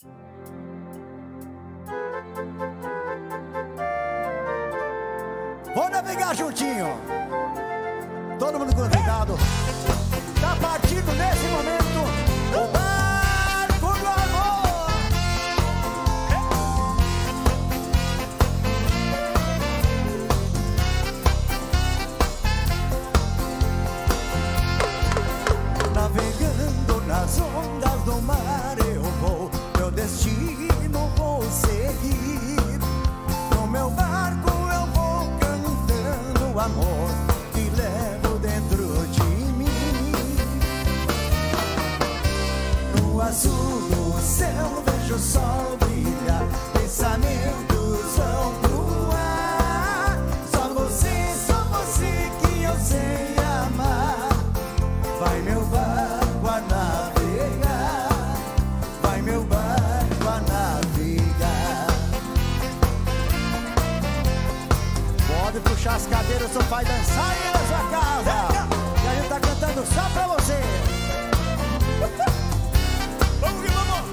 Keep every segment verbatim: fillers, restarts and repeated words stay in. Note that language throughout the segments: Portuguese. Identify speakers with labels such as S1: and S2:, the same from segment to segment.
S1: Vou navegar juntinho. Todo mundo convidado. Tá partindo nesse momento o barco do amor. Navegando nas ondas do mar eu vou, meu destino vou seguir. No meu barco eu vou cantando amor que levo dentro de mim. No azul do céu vejo o sol brilhar, pensamentos vão pro ar. Só você, só você que eu sei amar. Vai meu barco a navegar, vai meu barco a navegar. Pode puxar as cadeiras, o seu pai dançar aí na sua casa. E a gente tá cantando só pra você. Vamos que vamos!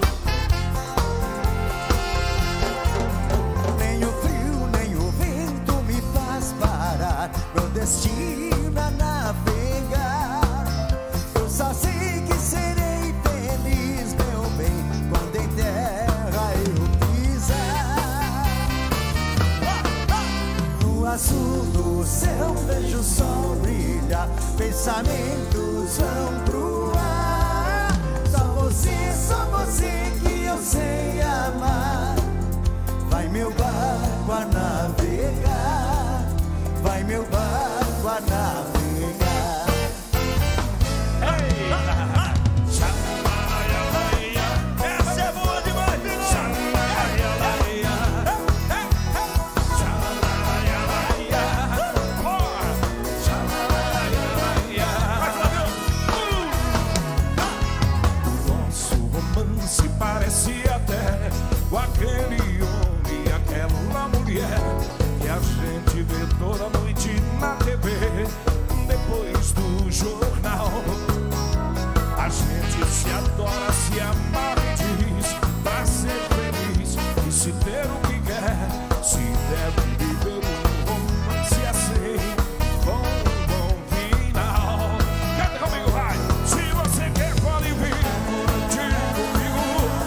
S1: Nem o frio, nem o vento me faz parar. Meu destino é navegar. Eu só sei que serei feliz, meu bem, quando em terra eu pisar. No azul do céu vejo o sol brilhar, pensamentos vão pro ar. Só você, só você que eu sei amar. Vai meu barco a navegar, vai meu barco a navegar. Essa é boa demais, filho!
S2: Nosso romance parece até com aquele homem e aquela mulher que a gente vê toda noite na T V, depois do jornal. A gente se adora, se ama e diz pra ser feliz e se ter o que quer, se deve viver um romance assim, com um bom final. Canta comigo, vai! Se você quer, pode vir, tira comigo.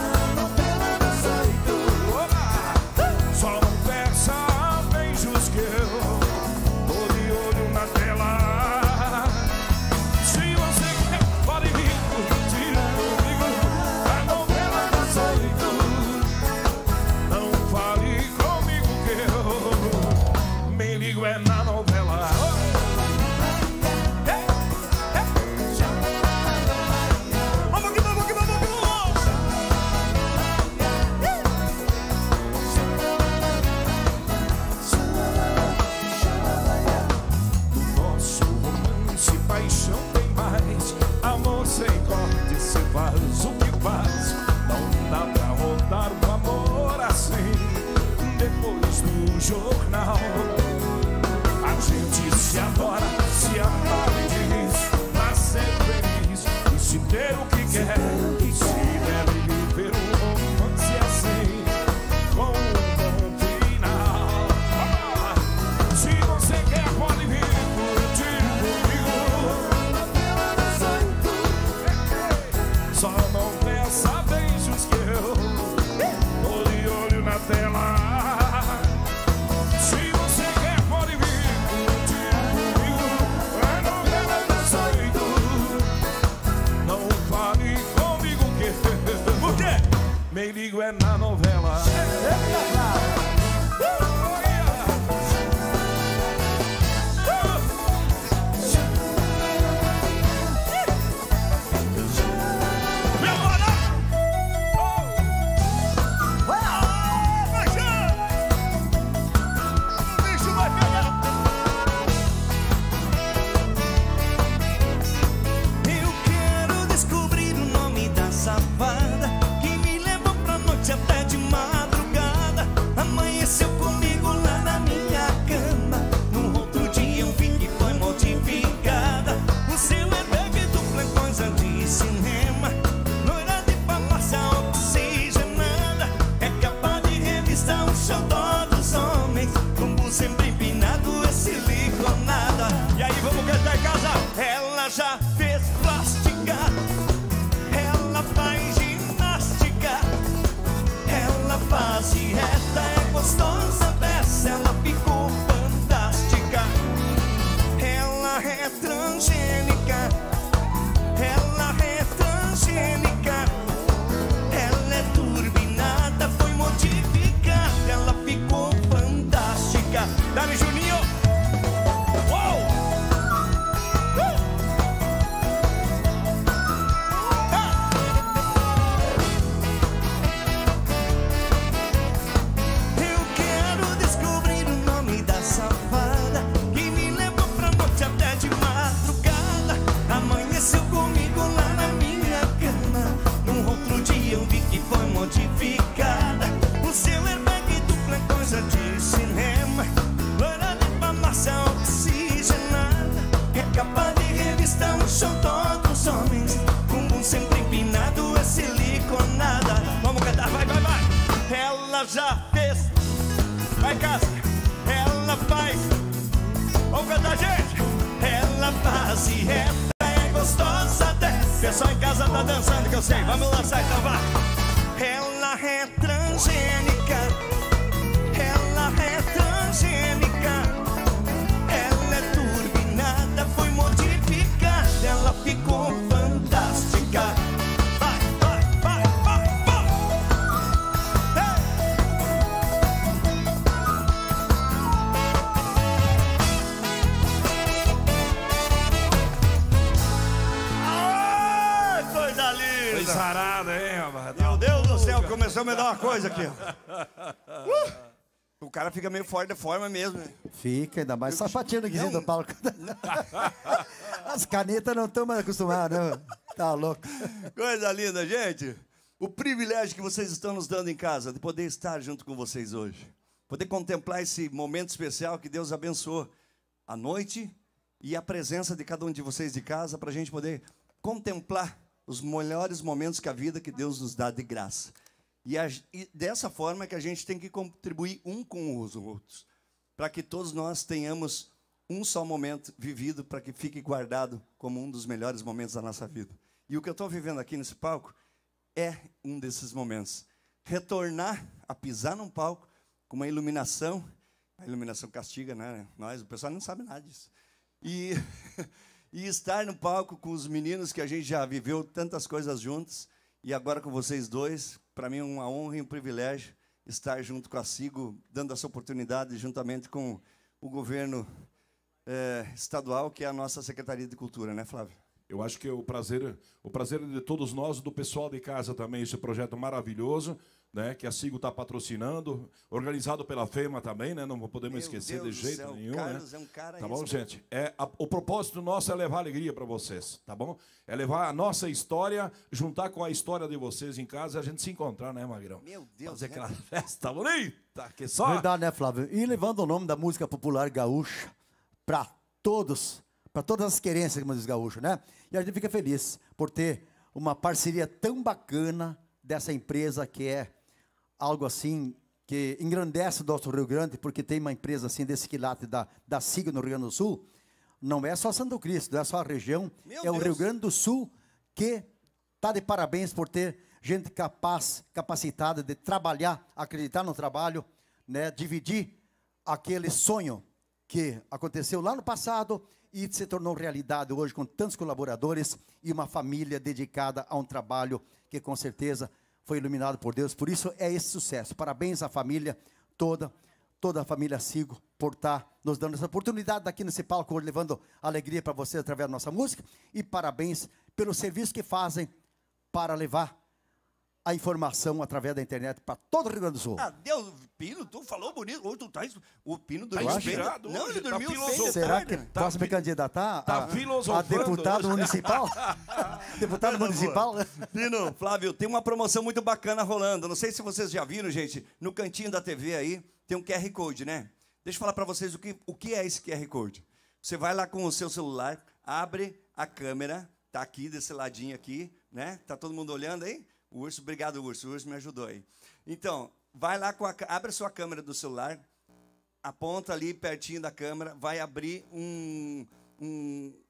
S2: Só não peça beijos que eu tô de olho na tela. Se você quer, pode vir, tira comigo. A novela das oito. Não fale comigo que eu me ligo é na novela. Vamos aqui, vamos aqui, vamos aqui, vamos! Do nosso romance, paixão tem mais. Amor sem corte, se faz o que faz. Não dá pra rodar o amor assim, depois do jornal. A gente se adora, se ama e diz pra ser feliz e se ter o que quer, e se deve viver um romance assim, com um bom final. Ah, se você quer, pode vir curtir comigo. Só não peça beijos que eu tô de olho na tela. Se você quer, pode vir curtir comigo. É novela das oito. Não fale comigo que por quê? Me ligo é na novela. Meu mano! Bicho vai pegar!
S3: Eu quero descobrir o nome da safada que me levou pra noite até de
S1: já fez plástica, ela faz ginástica, ela faz dieta, é gostosa dessa, ela ficou fantástica. Ela é transgênica, ela é transgênica, ela é turbinada, foi modificada, ela ficou fantástica. Dá-me, Juninho! Uou! Uh! Ah! Eu quero descobrir o nome da safada que me levou pra noite até de madrugada. Amanheceu comigo lá na minha cama. Num outro dia eu vi que foi modificada. O seu airbag dupla é coisa de cinema. Loira de farmácia oxigenada. É capa de revista, um show todos os homens. Bumbum sempre empinado, é siliconada. Vamos cantar, vai, vai, vai. Ela já fez. Vai, casa. Ela faz. Vamos cantar, gente. Ela faz e reta, é gostosa até. Pessoal em casa tá dançando que eu sei. Vamos lançar então, vai. Ela é transgênica, ela é transgênica, ela é turbinada, foi modificada, ela ficou fantástica. Vai, vai, vai, vai, vai. Ai, coisa linda!
S2: Foi sarado, hein, rapaz?
S1: Meu Deus do céu, começou a me dar uma coisa aqui. Uh! O cara fica meio fora de forma mesmo, né?
S3: Fica, ainda mais sapatinho aqui
S1: Não.
S3: do palco. As canetas não estão mais acostumadas, não. Tá louco.
S1: Coisa linda, gente. O privilégio que vocês estão nos dando em casa, de poder estar junto com vocês hoje. Poder contemplar esse momento especial que Deus abençoou a noite e a presença de cada um de vocês de casa para a gente poder contemplar os melhores momentos que a vida que Deus nos dá de graça. E, a, e dessa forma que a gente tem que contribuir um com os outros, para que todos nós tenhamos um só momento vivido, para que fique guardado como um dos melhores momentos da nossa vida. E o que eu estou vivendo aqui nesse palco é um desses momentos. Retornar a pisar num palco com uma iluminação, a iluminação castiga, né? Nós, o pessoal não sabe nada disso. E, e estar no palco com os meninos que a gente já viveu tantas coisas juntos, e agora com vocês dois, para mim é uma honra e um privilégio estar junto com a Sigo, dando essa oportunidade juntamente com o governo é, estadual, que é a nossa Secretaria de Cultura, né, Flávio?
S2: Eu acho que o prazer, o prazer é de todos nós, do pessoal de casa também, esse projeto maravilhoso, né, que a Sigo está patrocinando, organizado pela FEMA também, né, não podemos
S1: Meu
S2: esquecer
S1: Deus
S2: de
S1: do
S2: jeito
S1: céu,
S2: nenhum,
S1: Carlos
S2: né?
S1: é um cara
S2: Tá bom,
S1: isso.
S2: gente? É, a, o propósito nosso é levar alegria para vocês, tá bom? É levar a nossa história, juntar com a história de vocês em casa e a gente se encontrar, né, Magrão?
S1: Meu Deus,
S2: fazer
S1: né?
S2: aquela festa bonita, que só...
S3: Verdade, né, Flávio? E levando o nome da música popular gaúcha para todos, para todas as querências, como diz gaúcho, né? E a gente fica feliz por ter uma parceria tão bacana dessa empresa que é algo assim que engrandece o nosso Rio Grande, porque tem uma empresa assim desse quilate da, da Sigo no Rio Grande do Sul. Não é só Santo Cristo, não é só a região,
S1: Meu
S3: é o
S1: Deus.
S3: Rio Grande do Sul que está de parabéns por ter gente capaz, capacitada de trabalhar, acreditar no trabalho, né, dividir aquele sonho que aconteceu lá no passado e se tornou realidade hoje com tantos colaboradores e uma família dedicada a um trabalho que com certeza foi iluminado por Deus. Por isso é esse sucesso. Parabéns à família toda, toda a família Sigo, por estar nos dando essa oportunidade aqui nesse palco, hoje, levando alegria para vocês através da nossa música. E parabéns pelo serviço que fazem para levar a informação através da internet para todo o Rio Grande do Sul.
S1: Ah, Deus, Pino, tu falou bonito. Hoje tu tá, o Pino
S2: Tá
S1: dormiu bem.
S2: inspirado
S1: Não,
S2: hoje,
S1: ele
S2: tá
S1: dormiu bem de
S2: filosofando.
S3: Será
S1: tarde.
S3: que
S2: Tá
S3: posso me
S2: fi-
S3: candidatar
S2: tá
S3: a, a
S2: filosofando
S3: deputado
S2: hoje.
S3: municipal? Deputado
S1: Coisa
S3: municipal?
S1: boa. Pino, Flávio, tem uma promoção muito bacana rolando. Não sei se vocês já viram, gente. No cantinho da T V aí, tem um Q R Code, né? Deixa eu falar para vocês o que, o que é esse Q R Code. Você vai lá com o seu celular, abre a câmera, tá aqui desse ladinho aqui, né? Tá todo mundo olhando aí? O Urso, obrigado, Urso. O Urso me ajudou aí. Então, vai lá, com a, abre a sua câmera do celular, aponta ali pertinho da câmera, vai abrir um, um, um lugar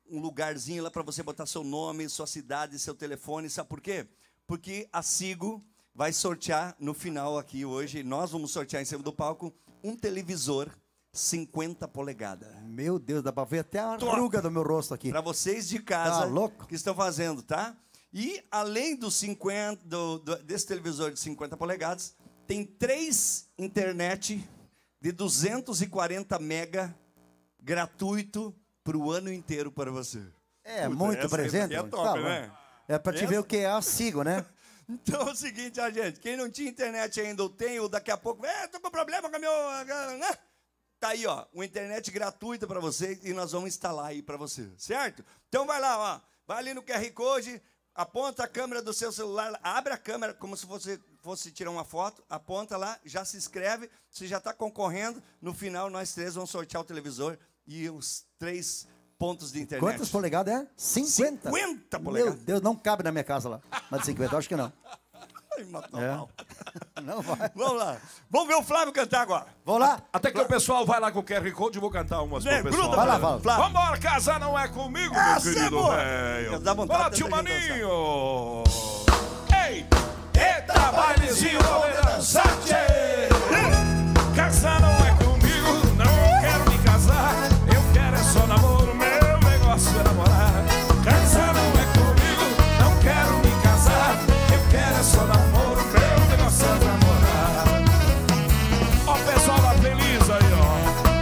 S4: lugarzinho lá para você botar seu nome, sua cidade, seu telefone. Sabe por quê? Porque a Sigo vai sortear no final aqui hoje, nós vamos sortear em cima do palco, um televisor cinquenta polegadas.
S3: Meu Deus, dá para ver até a ruga do meu rosto aqui.
S4: Para vocês de casa
S3: Tá louco?
S4: que estão fazendo, tá? E além do cinquenta, do, do, desse televisor de cinquenta polegadas, tem três internet de duzentos e quarenta mega gratuito para o ano inteiro para você.
S3: É,
S4: Puta,
S3: muito
S4: essa
S3: presente.
S4: aqui é top,
S3: Tá,
S4: né?
S3: É para te
S4: Essa-
S3: ver o que é a Sigo, né?
S4: Então é o seguinte, ó, gente, quem não tinha internet ainda ou tem, ou daqui a pouco, é, tô com problema com a meu, né? Tá aí, ó, uma internet gratuita para você e nós vamos instalar aí para você, certo? Então vai lá, ó, vai ali no Q R Code, aponta a câmera do seu celular, abre a câmera como se você fosse tirar uma foto, aponta lá, já se inscreve, você já está concorrendo, no final nós três vamos sortear o televisor e os três pontos de internet.
S3: Quantas polegadas é? cinquenta.
S4: cinquenta polegadas.
S3: Meu Deus, não cabe na minha casa lá. Mas de cinquenta, acho que não.
S4: Ai, matou
S3: É.
S4: mal.
S3: Não vai.
S4: Vamos lá, vamos ver o Flávio cantar agora.
S3: Vamos lá.
S2: Até que o pessoal vai lá com o Q R Code e vou cantar umas
S4: É,
S2: pro pessoal.
S4: gruda,
S3: Vai lá, vai lá.
S2: Vambora, casar não é comigo,
S4: Essa
S2: meu
S4: é
S2: querido
S4: boa.
S2: velho.
S4: Dá vontade
S2: Fala,
S4: de
S2: tio
S4: tanta gente
S2: Maninho. Ei, eita, bailezinho, vamos dançar, tchê. Casar não é comigo, não quero me casar. Eu quero é só namoro, meu negócio é namorar. Casar não é comigo, não quero me casar. Eu quero é só namoro, meu negócio é namorar. Ó o pessoal lá feliz aí, ó.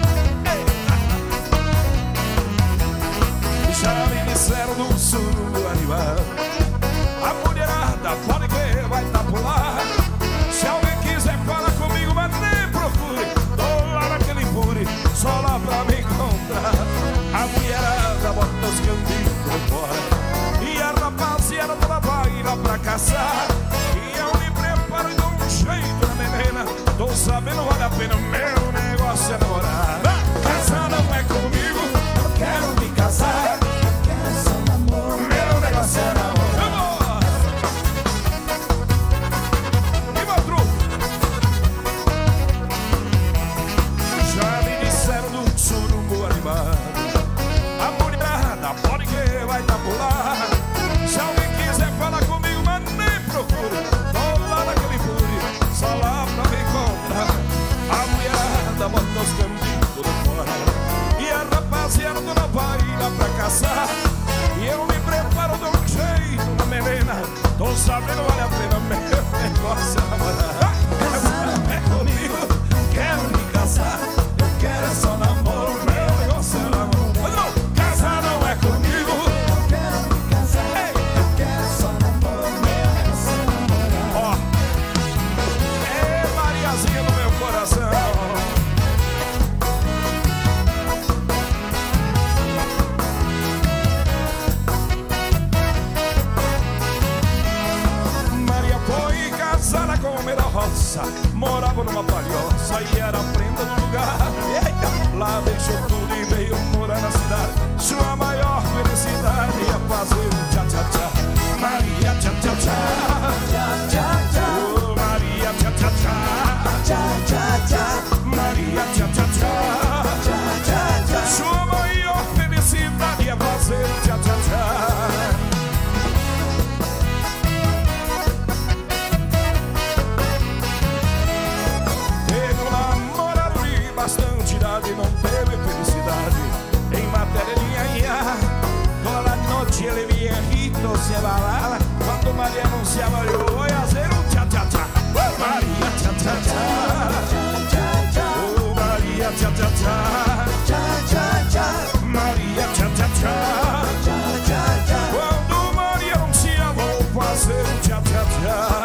S2: Ei. Já me disseram do surdo animal. A mulherada pode que vai tá por lá. Se alguém quiser falar comigo, mas nem procure. Tô lá naquele pure, só lá pra me encontrar. A mulherada bota os cantinhos por fora e a rapaziada toda vai lá pra caçar. E eu me preparo e dou um jeito na menina. Tô sabendo, vale a pena, meu negócio é namorar. Casar não é comigo, eu quero me casar. Eu quero só namoro, meu negócio é namorar. Já me disseram do surumbo animado. A mulherada pode que vai tá por lá. Se alguém quiser falar comigo, mas nem procure. Tô lá naquele pure, só lá pra me encontrar. A mulherada bota os caminhos tudo fora e a rapaziada toda vai lá pra caçar. E eu me preparo de um jeito na menina. Tô sabendo, vale a pena, meu negócio é namorar. Casar não é comigo, quero me casar. Eu quero é só namoro, meu negócio é namoro. Mas não, casar não é comigo, eu quero me casar. Ei, eu quero só namoro, meu negócio é namorar. Ó, é Mariazinha no meu coração. Maria foi casada com o da roça, morava numa palhoça e era prenda do lugar. Eita! Lá deixou tudo e veio morar na cidade. Sua maior felicidade ia fazer um tchá tchá tchá. Maria tchá tchá tchá. Oh, Maria tchá tchá tchá. Maria tchá tchá tchá. Sua maior felicidade ia fazer um tchá tchá tchá. Teve um namorado de bastante idade, não teve felicidade em matéria de nha-nha. Toda la noche ele viejito se balaba cuando María anunciaba yo voy a hacer un cha-cha-cha. María cha-cha-cha. Oh, María cha-cha-cha. María cha-cha-cha. Quando María anunciava vou fazer um cha-cha-cha.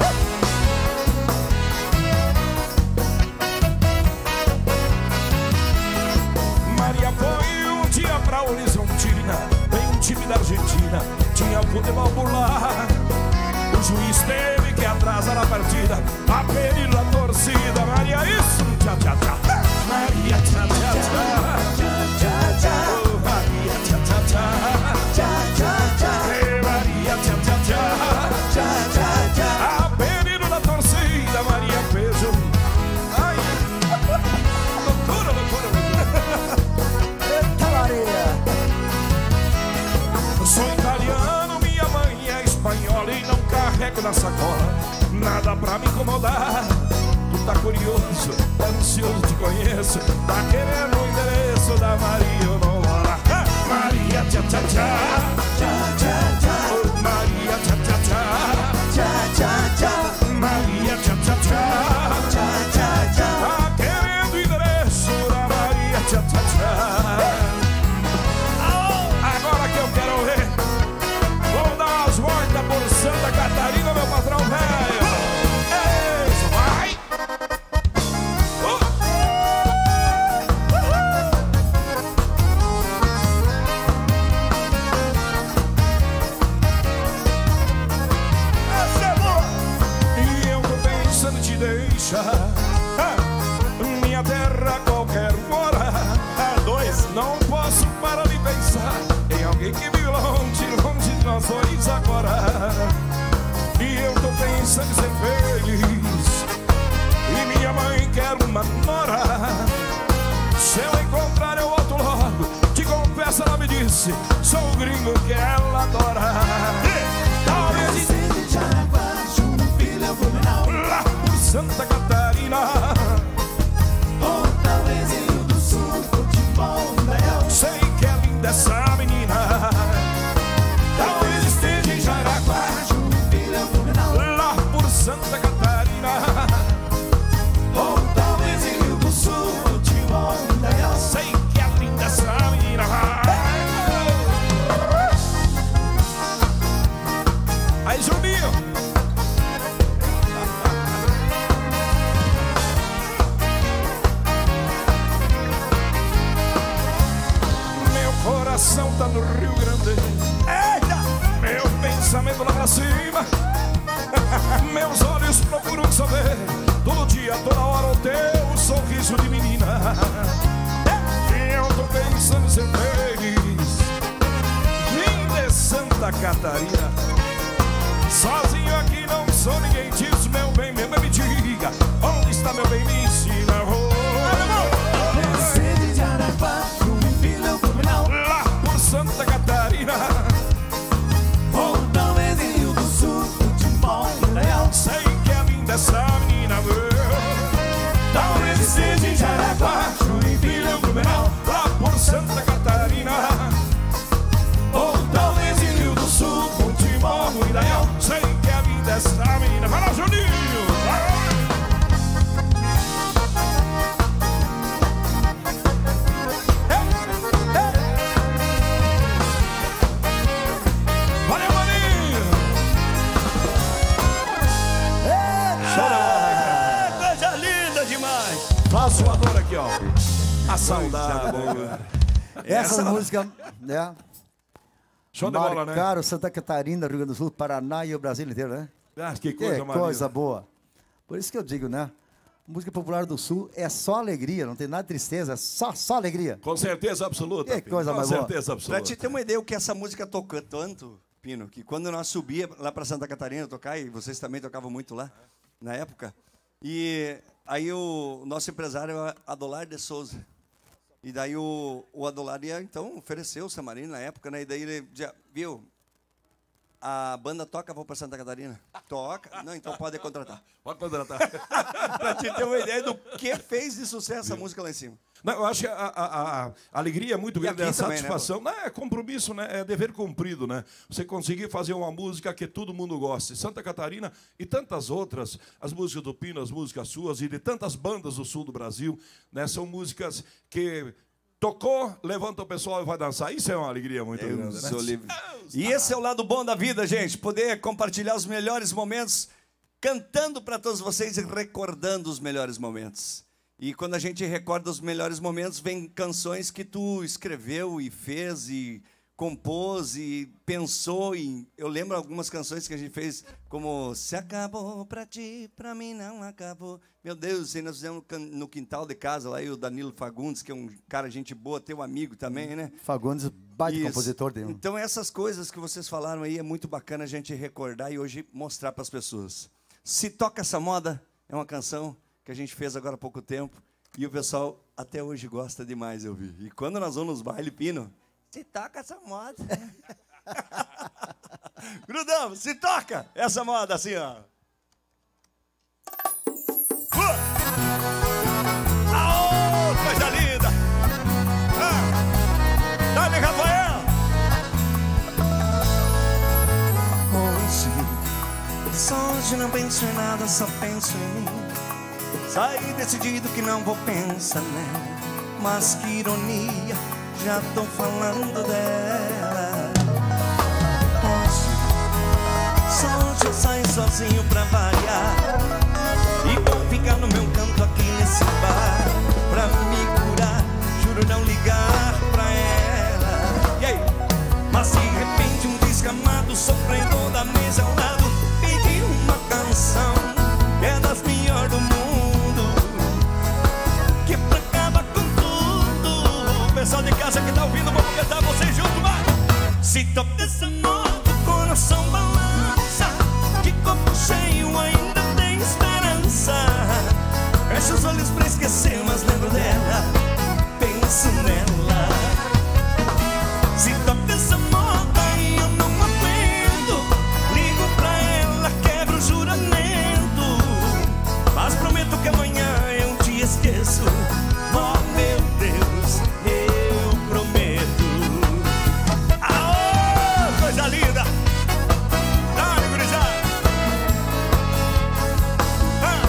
S2: Maria foi um dia pra Horizontina, bem um time da Argentina, tinha futebol por lá. O juiz teve que atrasar a partida, a pedir a torcida. Maria, isso, tchá, tchá, tchá. Maria, tchá, tchá, tchá. Oh, Maria, tchá, tchá, tchá. Hey, Maria, tchá, tchá, tchá. A pedido da torcida, Maria fez um... Ai, loucura, loucura, loucura.
S3: Eita, Maria.
S2: guardo na sacola, nada pra me incomodar. Tu tá curioso, tá ansioso, te conheço, tá querendo o endereço da Maria, eu não vou lá. Maria, tchá, tchá, tchá,
S1: Tchá, tchá, tchá,
S2: oh, Maria, tchá, tchá, tchá,
S1: tchá, tchá, tchá,
S2: Maria, tchá, tchá, tchá,
S1: tchá, tchá, tchá.
S2: tá querendo o endereço da Maria, tchá, tchá, tchá. Agora que eu quero ver, vamos dar umas voltas por Santa Catarina, meu patrão velho. É isso, vai! Uh!
S4: Essa é boa!
S2: E eu tô pensando em te deixar. Ah, minha terra qualquer hora.
S4: Ah, dois.
S2: Não posso parar de pensar em alguém que vive longe, longe de nós dois agora. E eu tô pensando em ser feliz. E minha mãe quer uma nora. Se eu encontrar eu volto logo. Te confesso, ela me disse, sou o gringo que ela adora. Talvez
S1: Você de Jaraguá, João Filho, Blumenau,
S2: lá por Santa Catarina,
S1: ou talvez em Rio do Sul, Futebol, Indaial.
S2: sei que é linda essa menina.
S1: Talvez esteja em Jaraguá, João Filho, Blumenau,
S2: Lá por Santa Catarina,
S1: ou talvez em Rio do Sul, Futebol, Indaial.
S2: sei que é linda essa menina. Aí, Juninho, meu coração tá no Rio Grande.
S4: Eita!
S2: Meu pensamento lá pra cima. Meus olhos procuram saber todo dia, toda hora o teu sorriso de menina. E eu tô pensando em ser feliz. Vim de Santa Catarina, sozinho aqui não sou ninguém. Diz meu bem, meu bem, me diga, onde está meu bem, me ensina.
S1: Você de Jaraguá, João Filho, Blumenau,
S2: Lá por Santa Catarina,
S1: ou talvez em Rio do Sul, Futebol, Indaial.
S2: sei que é linda essa menina.
S1: Talvez esteja em Jaraguá, João Filho, Blumenau,
S2: Lá por Santa Catarina,
S1: ou talvez em Rio do Sul, Futebol, Indaial.
S2: sei que é linda essa menina. Vai lá, Juninho! Vai! Valeu, Maninho!
S4: É, coisa linda demais!
S2: Faço uma dor aqui, ó. A saudade.
S3: Essa música, né?
S2: Show de bola, né?
S3: Marcaram Santa Catarina, Rio Grande do Sul, Paraná e o Brasil inteiro, né?
S2: Ah, que
S3: Que
S2: coisa
S3: coisa,
S2: maravilhosa.
S3: boa. Por isso que eu digo, né? Música popular do Sul é só alegria, não tem nada de tristeza, é só, só alegria.
S2: Com certeza absoluta.
S3: Que
S2: Pino.
S3: coisa
S2: Com
S3: mais boa.
S2: certeza
S4: Pra
S2: absoluta.
S4: te ter uma ideia, o que essa música tocou tanto, Pino, que quando nós subia lá para Santa Catarina tocar, e vocês também tocavam muito lá, na época, e aí o nosso empresário é Adolar de Souza. E daí o, o Adolar ia, então, ofereceu o Samarino na época, né? E daí ele dizia, viu, a banda toca, vou para Santa Catarina? Toca? Não, então pode contratar.
S2: Pode contratar.
S4: Pra te ter uma ideia do que fez de sucesso essa música lá em cima.
S2: Não, eu acho que a, a- a- a alegria é muito
S4: E
S2: grande,
S4: aqui
S2: a
S4: também, né,
S2: satisfação. Não, é compromisso, né? É dever cumprido, né? Você conseguir fazer uma música que todo mundo goste. Santa Catarina e tantas outras, as músicas do Pino, as músicas suas e de tantas bandas do sul do Brasil, né? São músicas que tocou, levanta o pessoal e vai dançar. Isso é uma alegria muito grande,
S4: Deus
S2: né?
S4: o livre. E esse é o lado bom da vida, gente. Poder compartilhar os melhores momentos, cantando para todos vocês e recordando os melhores momentos. E quando a gente recorda os melhores momentos, vem canções que tu escreveu e fez e compôs e pensou em... Eu lembro algumas canções que a gente fez, como Se acabou pra ti, pra mim não acabou. Meu Deus, e nós fizemos no quintal de casa, lá e o Danilo Fagundes, que é um cara gente boa, teu amigo também, né?
S3: Fagundes, baita
S4: Isso.
S3: compositor dele.
S4: Então essas coisas que vocês falaram aí é muito bacana a gente recordar e hoje mostrar para as pessoas. Se Toca Essa Moda é uma canção que a gente fez agora há pouco tempo e o pessoal até hoje gosta demais de ouvir. E quando nós vamos nos baile, Pino, se toca essa moda. Grudão, se toca essa moda assim, ó. Uh! Aô, coisa linda! Ah! Dá-me, Rafael!
S1: Hoje, só hoje não penso em nada, só penso em mim. Saí decidido que não vou pensar nela. Mas que ironia, já tô falando dela. Hoje, só hoje eu saio sozinho pra variar. E vou ficar no meu canto aqui nesse bar. Pra me curar, juro não ligar pra ela.
S4: E aí?
S1: Mas de repente um desgramado sofrendo da mesa ao lado pediu uma canção que é das melhores do mundo, que acaba com tudo.
S4: Pessoal de casa que tá ouvindo, vamos cantar vocês juntos, vai!
S1: Se toca essa nota, o coração balança. De copo cheio ainda tem esperança. Fecho os olhos pra esquecer, mas lembro dela, penso nela. Se toca essa moda e eu não aguento, ligo pra ela, quebro o juramento. Mas prometo que amanhã eu te esqueço. Oh meu Deus, eu prometo.
S4: Aô, coisa linda! Dá-lhe, gurizada! Ah!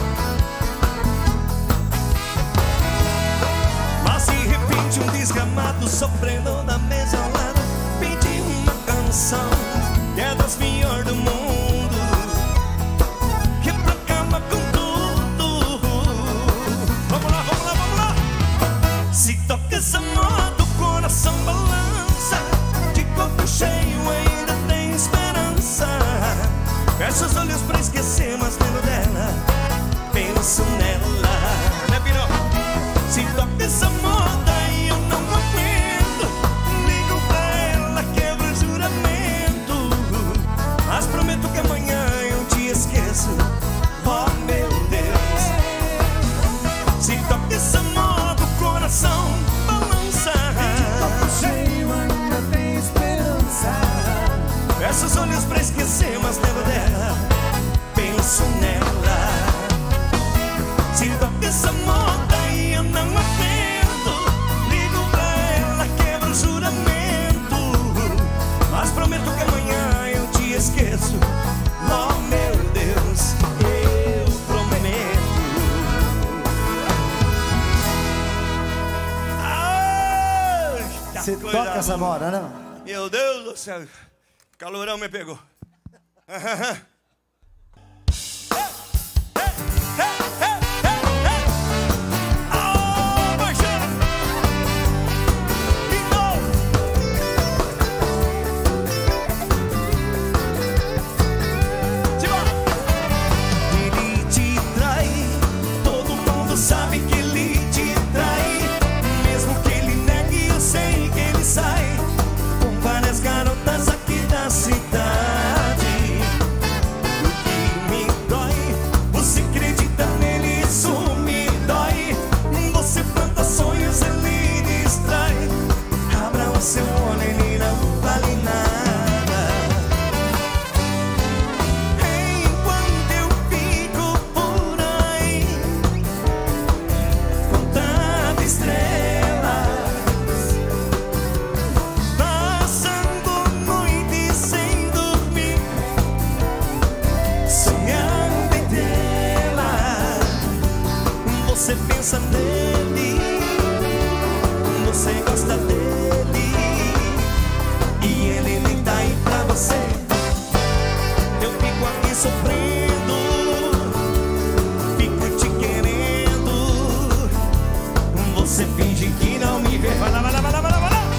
S1: Mas de repente um desgramado sofrendo da mesa ao lado pediu uma canção que é das melhores do mundo, que acaba com tudo.
S4: Vamos lá, vamos lá, vamos lá!
S1: Se toca essa moda, o coração balança. De copo cheio ainda tem esperança. Fecho os olhos pra esquecer, mas lembro dela, penso nela.
S4: Né, Pirão?
S1: Se toca essa moda e eu não aguento, ligo pra ela, quebro o juramento. Mas prometo que amanhã eu te esqueço. Oh meu Deus. Se toca essa moda, o coração balança.
S5: Cheio ainda tem esperança.
S1: Fecho os olhos pra esquecer, mas lembro dela, penso nela. Se toca essa moda e eu não aguento, ligo pra ela, quebro o juramento. Mas prometo que amanhã eu te esqueço. Oh meu Deus, eu prometo.
S4: Ai, que
S3: Você
S4: coisa
S3: toca essa
S4: boa.
S3: moda, né?
S4: Meu Deus do céu. Calorão me pegou.
S1: Ele te trai, todo mundo sabe que ele te trai. Mesmo que ele negue, eu sei que ele sai com várias garotas aqui da cidade. O que me dói, você acredita nele, isso me dói. Você planta sonhos, ele distrai. Abra o seu olho, ele não vale nada. Enquanto eu fico por aí contando estrelas, passando noite sem dormir, sonhando em tê-la. Você pensa nele, você gosta dele, e ele nem tá aí pra você. Eu fico aqui sofrendo, fico te querendo. Você finge que não me vê. Vai lá, vai lá, vai lá, vai lá, vai lá.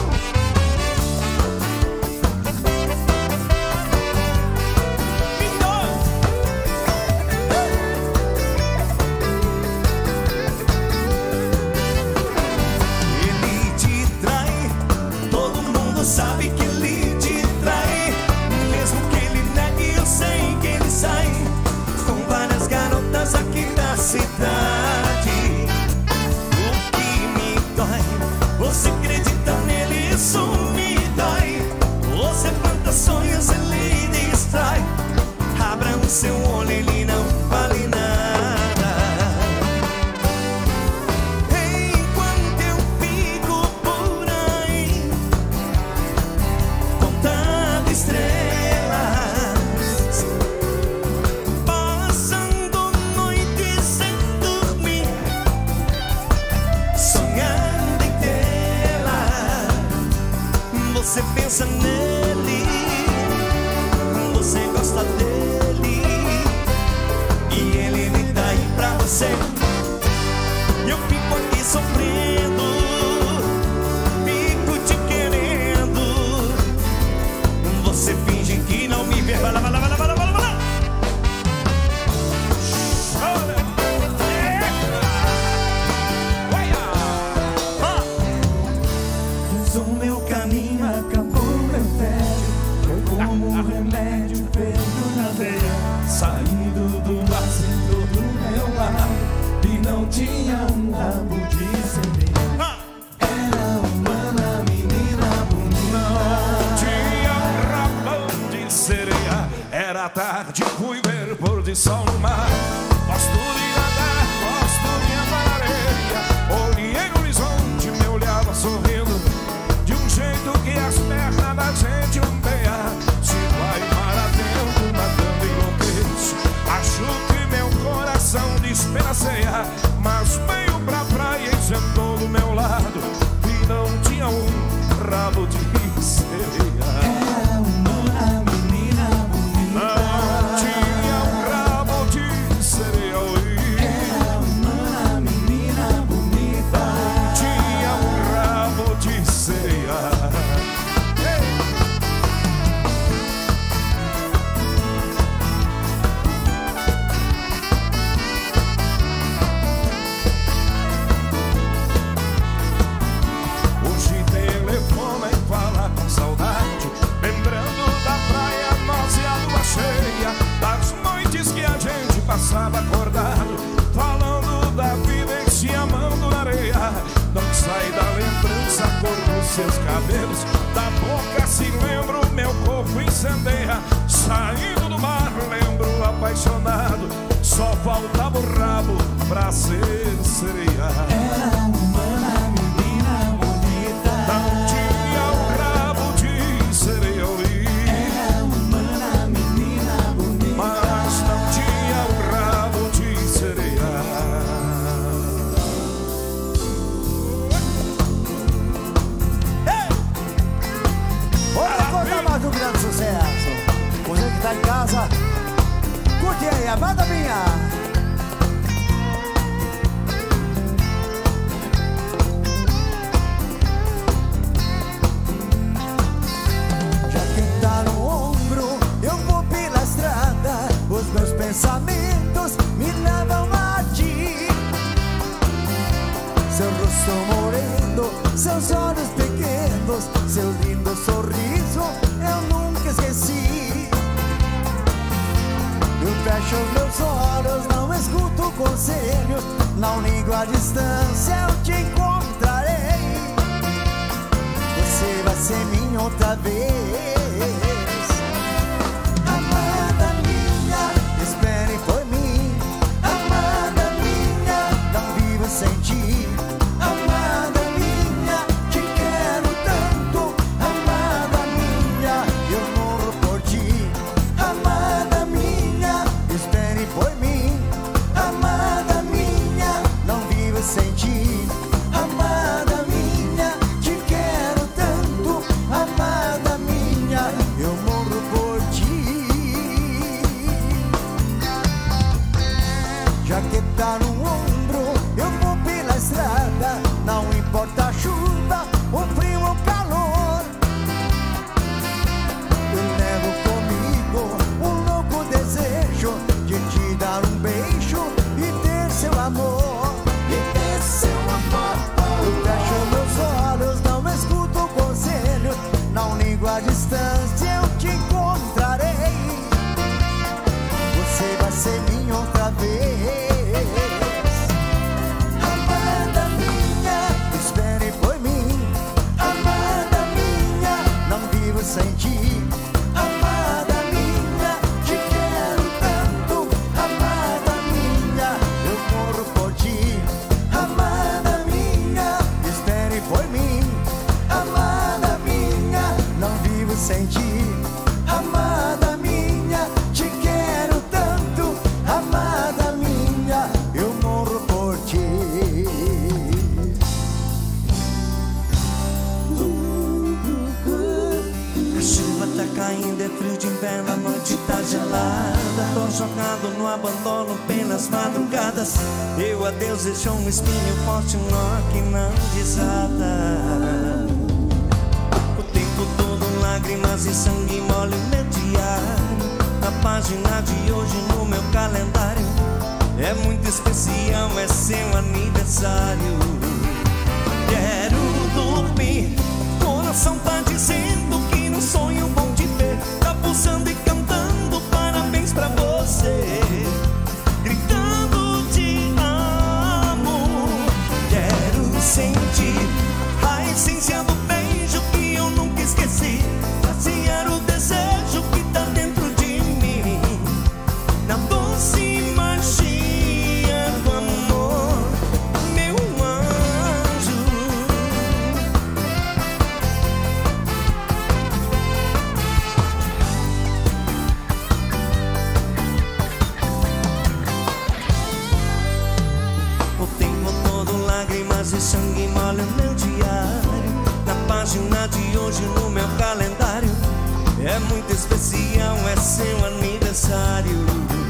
S1: Ele te trai, todo mundo sabe que ele te trai. Mesmo que ele negue, eu sei que ele sai com várias garotas aqui da cidade. O que me dói, você acredita nele, isso me dói. Você planta sonhos, ele
S4: pensa nele, você gosta dele, e ele nem tá aí pra você. Eu fico aqui sofrendo, fico te querendo, você finge que não me vê. Vai lá, vai lá, vai lá, vai lá, vai lá, vai lá.
S5: O meu caminho acabou, meu velho. Foi como um remédio feito na veia, saído do vazio do meu lar, e não tinha um rabo de sereia. Era humana, menina bonita.
S2: Tinha um rabão de sereia. Era tarde, fui ver pôr de sol no mar. Gosto de nadar, gosto de andar na areia. Olhei no horizonte, me olhava sorrindo, de um jeito que as pernas da gente ondeia. Se vai mar adentro, nadando enlouqueço. Acho que meu coração despedaceia. Mas veio pra praia e sentou do meu lado, e não tinha um rabo de sereia.
S5: Era humana, menina bonita.
S2: Não tinha um rabo de sereia.
S5: Era humana, menina bonita.
S2: Tinha um rabo de sereia. Hoje telefona e fala com saudade, lembrando da praia, nós e a lua cheia, das noites que a gente passava acordado, falando da vida e se amando na areia. Não sai da lembrança a cor dos seus cabelos, da boca se lembra, o meu corpo incendeia. Saindo do mar, lembro apaixonado, só faltava o rabo pra ser sereia.
S5: Era humana, menina bonita.
S2: Não tinha um rabo de sereia,
S5: Era humana, menina bonita.
S2: mas não tinha um rabo de sereia.
S3: Vamos acordar mais um grande sucesso. Você que tá em casa, curte aí, a banda minha. Já que tá no ombro, eu vou pela estrada. Os meus pensamentos me levam a ti. Seu rosto moreno, seus olhos pequenos, seu lindo sorriso, eu nunca esqueci. Eu fecho meus olhos, não escuto conselhos, não ligo a distância, eu te encontrarei. Você vai ser minha outra vez. Amada minha, espere por mim. Amada minha, não vivo sem ti. Amada minha, te quero tanto. Amada minha, eu morro por ti. Amada minha, espere por mim. Amada minha, não vivo sem ti. Amada minha, te quero tanto. Amada minha, eu morro por ti. Já que tá no ombro, eu vou pela estrada. Não importa a chuva, o frio ou o calor. Eu levo comigo um louco desejo de te dar um beijo e ter seu amor. E ter seu amor. Eu fecho meus olhos, não escuto conselhos, não ligo a distância, eu te encontrarei. Você vai ser minha outra vez. Amada minha, espere por mim. Amada minha, não vivo sem ti. Amada minha, te quero tanto. Amada minha, eu morro por ti. Amada minha, espere por mim. Amada minha, não vivo sem ti. Amada minha, te quero tanto. Amada minha, eu morro por ti.
S5: chuva tá caindo, é frio de inverno, a noite tá gelada. Tô jogado no abandono pelas madrugadas. Eu a Deus deixou um espinho forte, um nó que não desata. O tempo todo lágrimas e sangue molha o meu diário. A página de hoje no meu calendário é muito especial, é seu aniversário. Quero dormir, coração tá dizendo que no sonho vou te ver. Tá pulsando e cantando parabéns pra você, gritando te amo. Quero sentir a essência do beijo que eu nunca esqueci, saciar o desejo que tá dentro de mim, na doce magia do amor, meu anjo. O tempo todo lágrimas e sangue molha o meu diário. Na página de hoje no meu calendário é muito especial, é seu aniversário.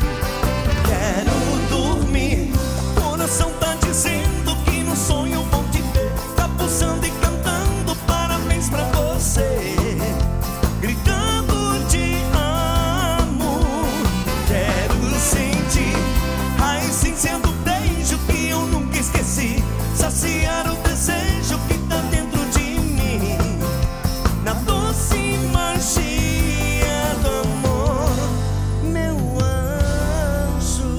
S5: Quero dormir, coração tá dizendo que no sonho vou te ver. Tá pulsando e cantando parabéns pra você, gritando te amo. Quero sentir a essência do beijo que eu nunca esqueci, saciar o desejo que tá dentro de mim, na doce magia do amor, meu anjo.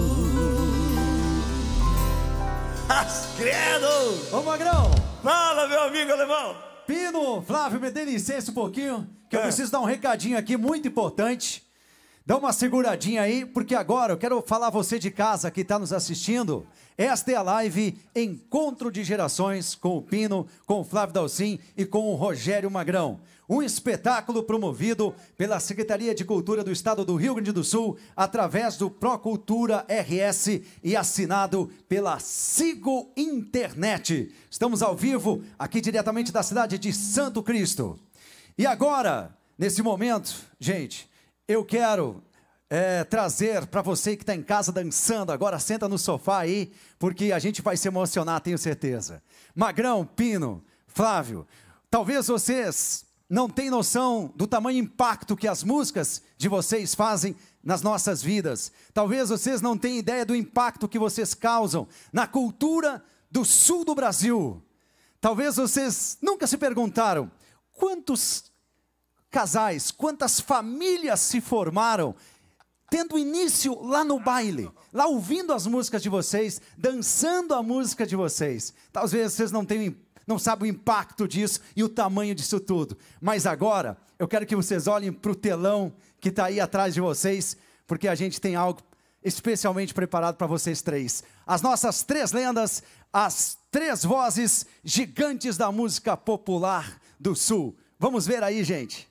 S4: As credo!
S3: Ô, Magrão!
S4: Fala, meu amigo alemão!
S3: Pino, Flávio, me dê licença um pouquinho, que eu
S4: É.
S3: preciso dar um recadinho aqui muito importante. Dá uma seguradinha aí, porque agora eu quero falar a você de casa que está nos assistindo. Esta é a live Encontro de Gerações com o Pino, com o Flávio Dalcin e com o Rogério Magrão. Um espetáculo promovido pela Secretaria de Cultura do Estado do Rio Grande do Sul, através do Procultura R S e assinado pela Sigo Internet. Estamos ao vivo aqui diretamente da cidade de Santo Cristo. E agora, nesse momento, gente, eu quero é, trazer para você que está em casa dançando, agora senta no sofá aí, porque a gente vai se emocionar, tenho certeza. Magrão, Pino, Flávio, talvez vocês não tenham noção do tamanho impacto que as músicas de vocês fazem nas nossas vidas. Talvez vocês não tenham ideia do impacto que vocês causam na cultura do sul do Brasil. Talvez vocês nunca se perguntaram quantos casais, quantas famílias se formaram tendo início lá no baile, lá ouvindo as músicas de vocês, dançando a música de vocês. Talvez vocês não tenham, não sabem o impacto disso e o tamanho disso tudo. Mas agora, eu quero que vocês olhem para o telão que está aí atrás de vocês, porque a gente tem algo especialmente preparado para vocês três. As nossas três lendas, as três vozes gigantes da música popular do Sul. Vamos ver aí, gente.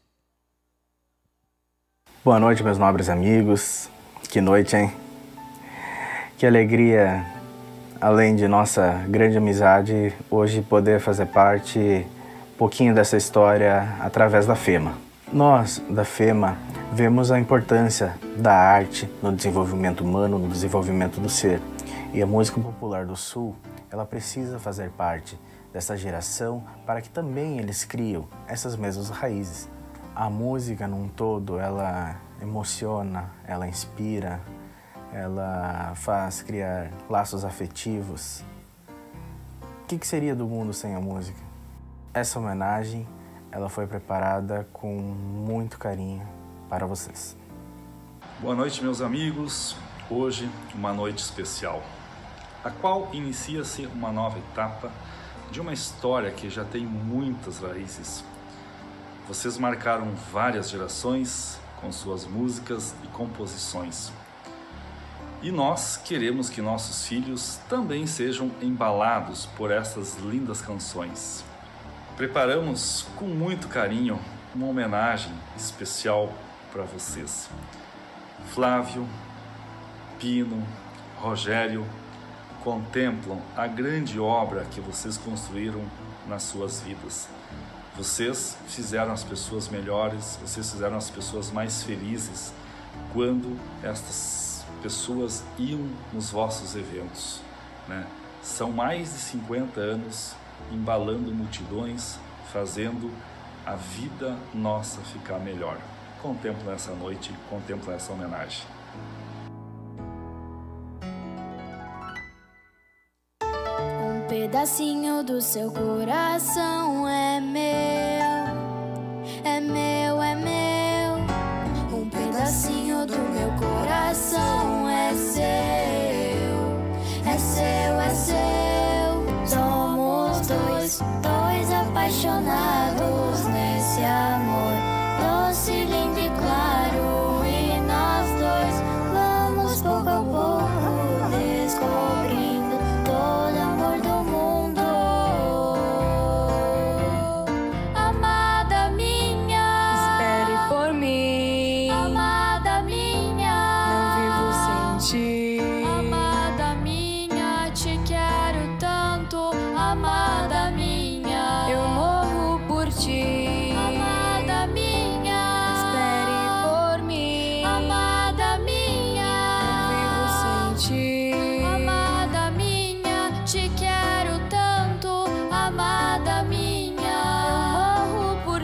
S6: Boa noite, meus nobres amigos. Que noite, hein? Que alegria, além de nossa grande amizade, hoje poder fazer parte um pouquinho dessa história através da FEMA. Nós, da FEMA, vemos a importância da arte no desenvolvimento humano, no desenvolvimento do ser. E a música popular do Sul, ela precisa fazer parte dessa geração para que também eles criam essas mesmas raízes. A música num todo, ela emociona, ela inspira, ela faz criar laços afetivos. O que, que seria do mundo sem a música? Essa homenagem, ela foi preparada com muito carinho para vocês.
S7: Boa noite, meus amigos. Hoje, uma noite especial, a qual inicia-se uma nova etapa de uma história que já tem muitas raízes. Vocês marcaram várias gerações com suas músicas e composições. E nós queremos que nossos filhos também sejam embalados por essas lindas canções. Preparamos com muito carinho uma homenagem especial para vocês. Flávio, Pino, Rogério contemplam a grande obra que vocês construíram nas suas vidas. Vocês fizeram as pessoas melhores, vocês fizeram as pessoas mais felizes quando estas pessoas iam nos vossos eventos, né? São mais de cinquenta anos embalando multidões, fazendo a vida nossa ficar melhor. Contempla essa noite, contempla essa homenagem.
S8: Um pedacinho do seu coração é meu, é meu, é meu. Um pedacinho do meu coração é seu, é seu, é seu. Somos dois, dois apaixonados nesse amor doce, lindo e claro. E nós dois vamos pouco a pouco descobrindo todo amor do mundo. Amada minha, espere por mim. Amada minha, não vivo sem ti. Amada minha, te quero tanto. Amada minha, eu morro por ti. Amada minha, espere por mim. Amada minha, não vivo sem ti. Amada minha, te quero tanto. Amada minha, eu morro por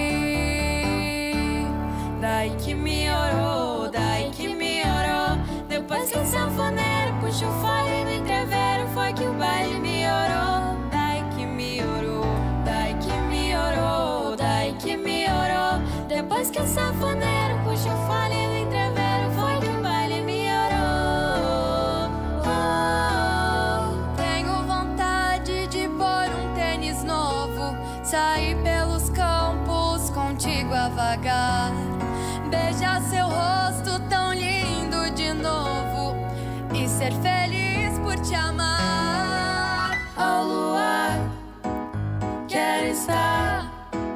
S8: ti. Daí que me orou, daí que me orou. Depois que o sanfoneiro puxou o fole no entrevero, foi que o baile me orou. Daí que me orou, daí que me orou, daí que me orou. Depois que o sanfoneiro puxou o fole no entrevero, foi que o baile me orou. Oh, tenho vontade de pôr um tênis novo, sair pelos campos contigo a vagar, beijar seu rosto tão lindo de novo e ser feliz por te amar. Ao luar, quero estar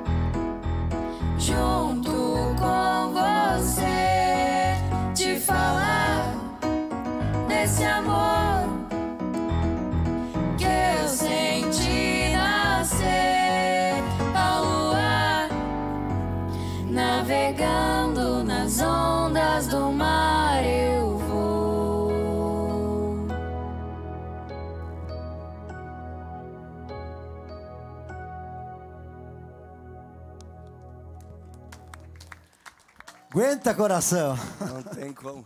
S8: junto com você, te falar desse amor que eu senti nascer. Ao luar, navegando nas ondas do mar, eu vou.
S3: Aguenta, coração.
S4: Não tem como.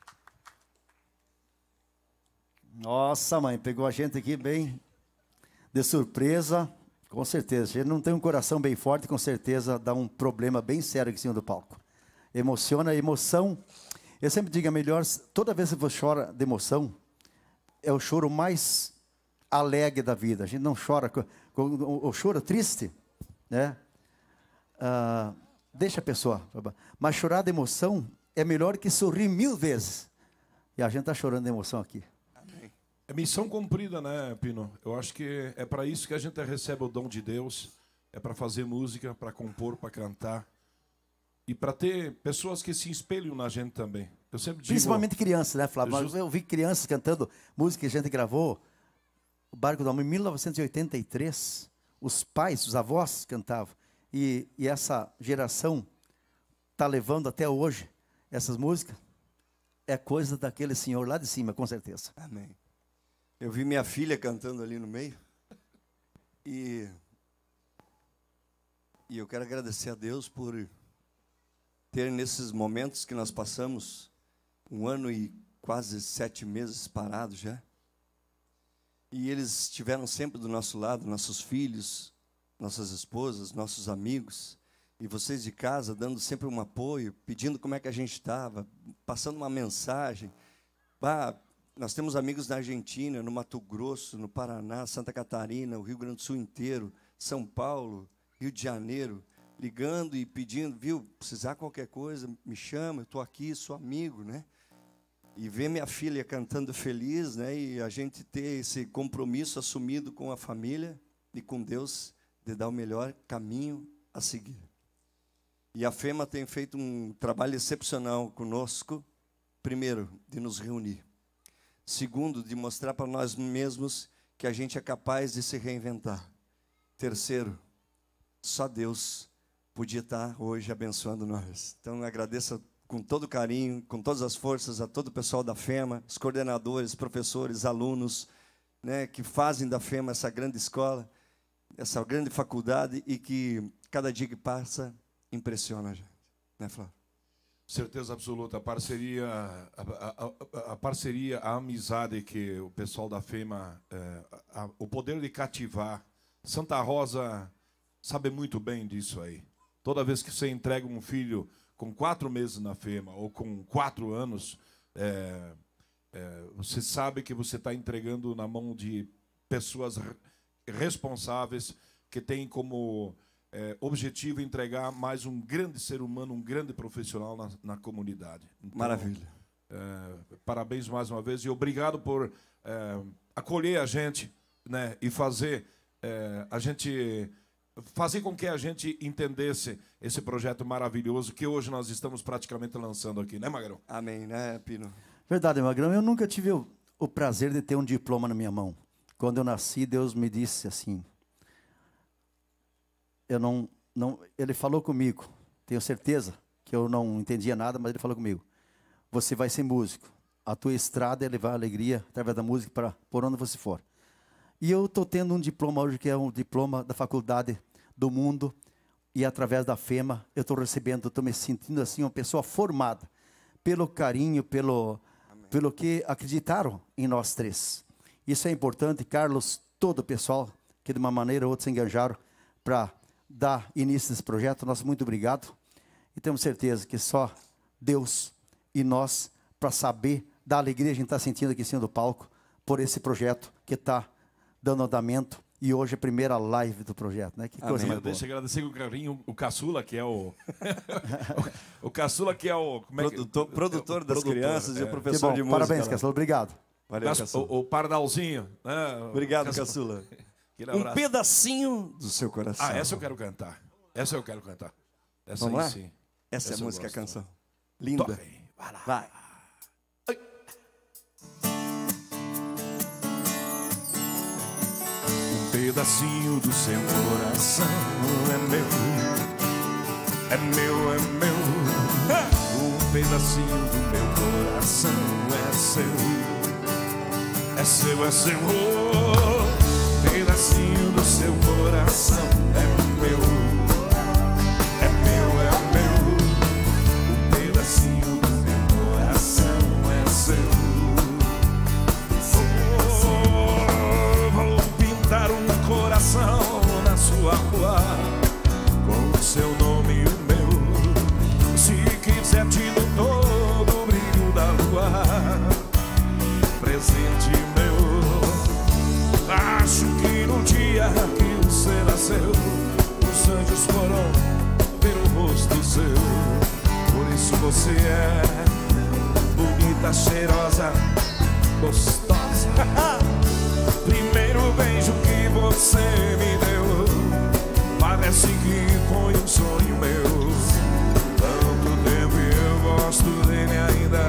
S3: Nossa, mãe, pegou a gente aqui bem de surpresa. Com certeza. Se ele não tem um coração bem forte, com certeza dá um problema bem sério aqui em cima do palco. Emociona, emoção. Eu sempre digo, é melhor, toda vez que você chora de emoção, é o choro mais alegre da vida. A gente não chora, com, com, o, o choro triste, né? Ah, deixa a pessoa. Mas chorar de emoção é melhor que sorrir mil vezes. E a gente está chorando de emoção aqui.
S2: É missão cumprida, né, Pino? Eu acho que é para isso que a gente recebe o dom de Deus. É para fazer música, para compor, para cantar. E para ter pessoas que se espelham na gente também. Eu sempre digo...
S3: Principalmente crianças, né, Flávio?
S2: Eu just...
S3: Eu vi crianças cantando música que a gente gravou. O Barco do Amor, em mil novecentos e oitenta e três. Os pais, os avós cantavam. E, e essa geração está levando até hoje essas músicas. É coisa daquele senhor lá de cima, com certeza.
S4: Amém. Eu vi minha filha cantando ali no meio. E, e eu quero agradecer a Deus por ter, nesses momentos que nós passamos, um ano e quase sete meses parados já. E eles estiveram sempre do nosso lado, nossos filhos, nossas esposas, nossos amigos. E vocês de casa dando sempre um apoio, pedindo como é que a gente estava, passando uma mensagem. Ah, nós temos amigos na Argentina, no Mato Grosso, no Paraná, Santa Catarina, o Rio Grande do Sul inteiro, São Paulo, Rio de Janeiro, ligando e pedindo, viu, precisar qualquer coisa, me chama, eu estou aqui, sou amigo, né? E ver minha filha cantando feliz, né? E a gente ter esse compromisso assumido com a família e com Deus, de dar o melhor caminho a seguir. E a FEMA tem feito um trabalho excepcional conosco, primeiro, de nos reunir. Segundo, de mostrar para nós mesmos que a gente é capaz de se reinventar. Terceiro, só Deus podia estar hoje abençoando nós. Então, eu agradeço com todo carinho, com todas as forças, a todo o pessoal da FEMA, os coordenadores, professores, alunos, né, que fazem da FEMA essa grande escola, essa grande faculdade, e que cada dia que passa impressiona a gente. Né, Flávio?
S2: Certeza absoluta. A parceria, a, a, a, a parceria, a amizade que o pessoal da FEMA, é, a, o poder de cativar. Santa Rosa sabe muito bem disso aí. Toda vez que você entrega um filho com quatro meses na FEMA ou com quatro anos, é, é, você sabe que você está entregando na mão de pessoas responsáveis que têm como é, objetivo entregar mais um grande ser humano, um grande profissional na, na comunidade. Então,
S4: maravilha.
S2: É, parabéns mais uma vez e obrigado por é, acolher a gente, né, e fazer é, a gente fazer com que a gente entendesse esse projeto maravilhoso que hoje nós estamos praticamente lançando aqui, né, Magrão?
S4: Amém, né, Pino?
S3: Verdade, Magrão. Eu nunca tive o, o prazer de ter um diploma na minha mão. Quando eu nasci, Deus me disse assim, eu não, não, ele falou comigo, tenho certeza que eu não entendia nada, mas ele falou comigo, você vai ser músico, a tua estrada é levar alegria através da música para por onde você for. E eu estou tendo um diploma hoje, que é um diploma da Faculdade do Mundo, e através da FEMA eu estou recebendo, estou me sentindo assim uma pessoa formada, pelo carinho, pelo, pelo que acreditaram em nós três. Isso é importante, Carlos, todo o pessoal que de uma maneira ou outra se engajaram para dar início a esse projeto, nosso muito obrigado. E temos certeza que só Deus e nós, para saber da alegria que a gente está sentindo aqui em cima do palco, por esse projeto que está dando andamento, e hoje é a primeira live do projeto, né? Que coisa mais boa.
S2: Deixa eu agradecer com o carinho o Caçula, que é o... o Caçula, que é o... Como é que...
S4: Produtor, produtor das
S2: produtor,
S4: crianças
S2: é.
S4: e o professor
S3: bom,
S4: de música.
S3: parabéns, Caçula, obrigado.
S4: Valeu,
S2: Caçula.
S4: Caçula.
S2: O, o Pardalzinho. Né?
S4: Obrigado,
S2: Caçula.
S4: Caçula. Um pedacinho do seu coração.
S2: Ah, essa eu quero cantar. Essa eu quero cantar. Essa
S4: Vamos
S2: aí
S4: lá?
S2: sim.
S4: Essa, essa é a música, a canção.
S2: Linda.
S4: Linda.
S2: Vai lá.
S4: Vai.
S2: Um pedacinho do seu coração é meu, é meu, é meu. Um pedacinho do meu coração é seu, é seu, é seu. Um pedacinho do seu coração é meu, é meu, é meu. Um pedacinho do meu coração é seu. Um coração na sua rua com o seu nome e o meu. Se quiser te dou todo o brilho da lua, presente meu. Acho que no dia que você nasceu, os anjos foram ver o rosto seu. Por isso você é bonita, cheirosa, gostosa. Primeiro beijo que você me deu, parece que foi um sonho meu. Tanto tempo e eu gosto dele ainda,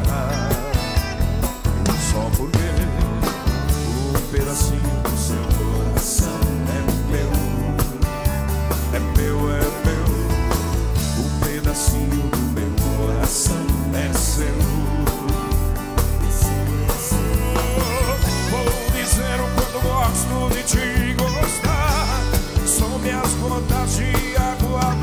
S2: só porque um pedacinho do seu coração é meu, é meu, é meu. Um pedacinho do meu coração é seu. Gosto de te gostar, sob as gotas de água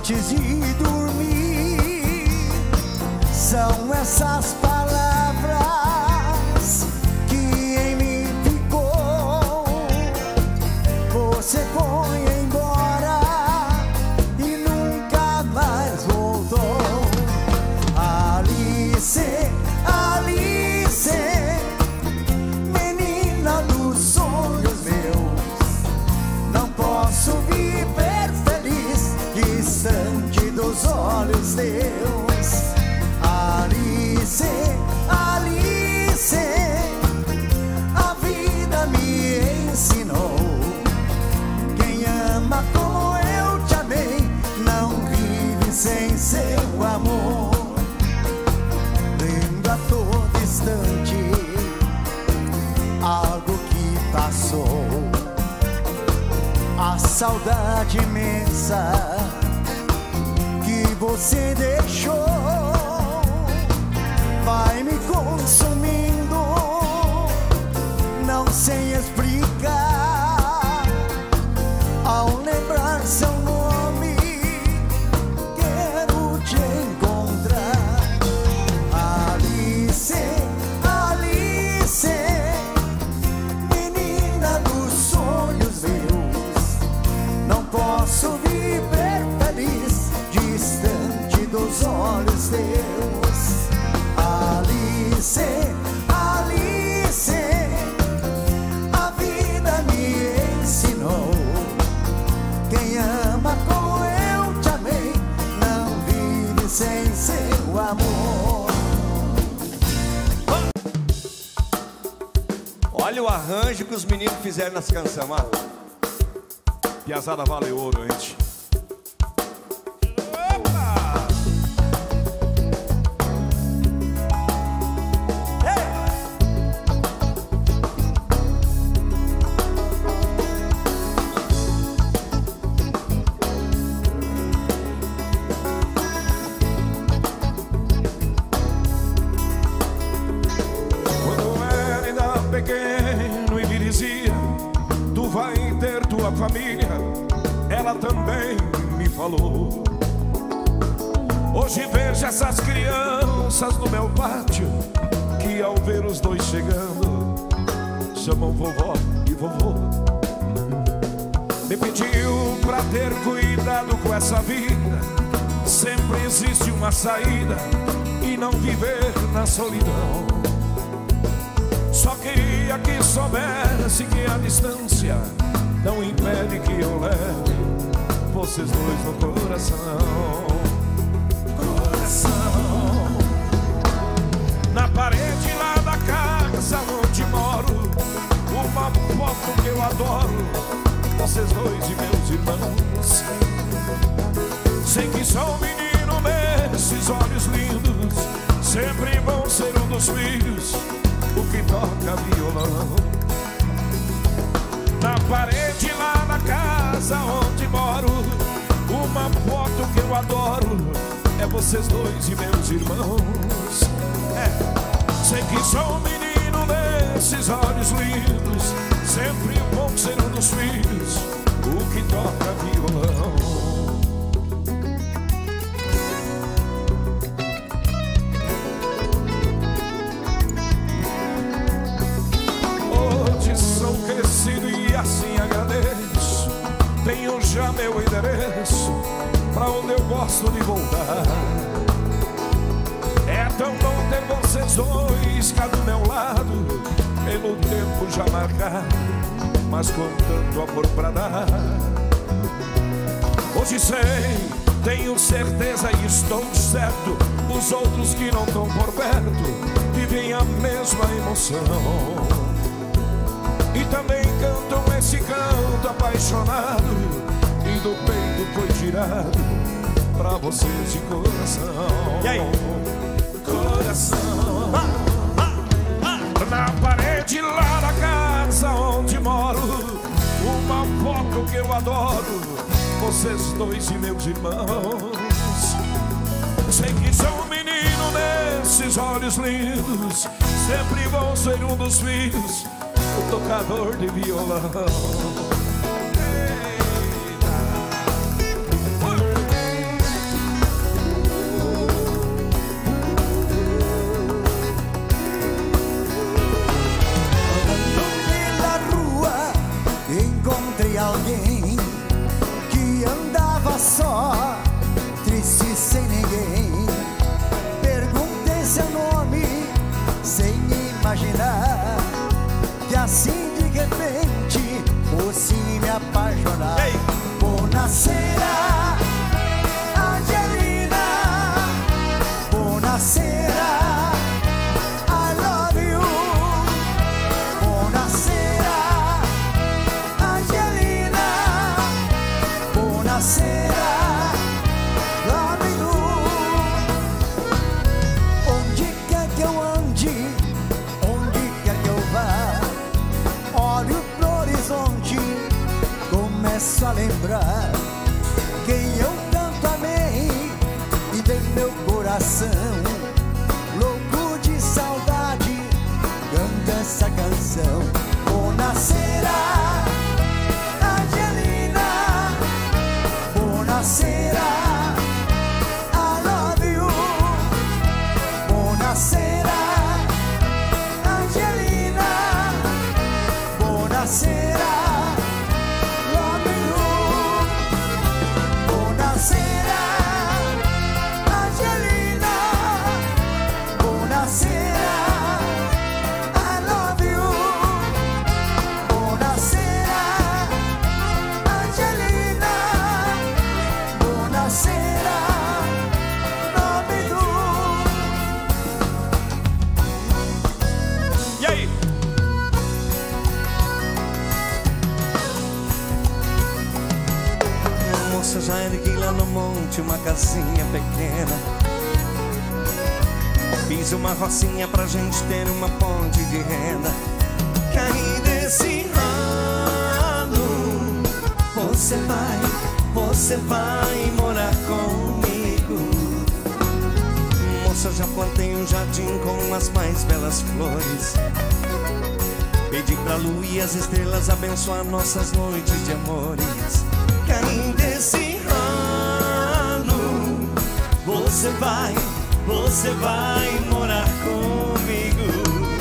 S1: antes de dormir. São essas palavras que em mim ficou. Você foi embora e nunca mais voltou. Alice, Alice, menina dos sonhos meus, não posso viver feliz distante dos olhos teus. Alice, Alice, a vida me ensinou. Quem ama como eu te amei não vive sem seu amor. Lembro a todo instante algo que passou, a saudade imensa que você deixou. Vai me consumindo, não sei explicar. Ao lembrar seu nome, quero te encontrar. Alice, Alice, menina dos sonhos meus, não posso viver feliz distante dos olhos teus. Alice, Alice, a vida me ensinou. Quem ama como eu te amei não vive sem seu amor.
S4: Olha o arranjo que os meninos fizeram nessa canção, ó.
S2: Piazada vale ouro, gente. Pequeno e me dizia, tu vai ter tua família, ela também me falou. Hoje vejo essas crianças no meu pátio, que ao ver os dois chegando, chamam vovó e vovô. Me pediu pra ter cuidado com essa vida, sempre existe uma saída, e não viver na solidão. Só queria que soubesse que a distância não impede que eu leve vocês dois no coração. Coração. Na parede lá da casa onde moro, uma foto que eu adoro, vocês dois e meus irmãos. Sei que sou um menino nesses olhos lindos, sempre vão ser um dos filhos o que toca violão. Na parede lá na casa onde moro, uma foto que eu adoro, é vocês dois e meus irmãos. É. Sei que sou um menino nesses olhos lindos, sempre vou ser um dos filhos o que toca violão. E assim agradeço, tenho já meu endereço pra onde eu gosto de voltar. É tão bom ter vocês dois cá do meu lado, pelo tempo já marcado, mas com tanto amor pra dar. Hoje sei, tenho certeza e estou certo, os outros que não estão por perto vivem a mesma emoção. E também cantam esse canto apaixonado, e do peito foi tirado pra vocês de coração.
S4: E aí?
S2: Coração. Ah, ah, ah. Na parede lá da casa onde moro, uma foto que eu adoro, vocês dois e meus irmãos. Sei que sou um menino nesses olhos lindos, sempre vão ser um dos filhos o tocador de violão.
S1: nascerá. Love you. Onde quer que eu ande, onde quer que eu vá, olho pro horizonte, começo a lembrar quem eu tanto amei e dei meu coração. Louco de saudade, canta essa canção. Vou nascerá, Angelina, vou nascerá, I love you. Vou nascerá, Angelina, vou nascerá, love you. Vou nascerá, Angelina, vou nascerá, I love you. Vou nascerá, Angelina, vou nascerá, love you.
S2: E aí?
S1: Moça, já ergui lá no monte uma casinha pequena, fiz uma rocinha pra gente ter uma ponte de renda. Caí desse ano, você vai, você vai morar comigo. Moça, já plantei um jardim com as mais belas flores, pedi pra lua e as estrelas abençoar nossas noites de amores. Caí desse ano, você vai, você vai morar comigo.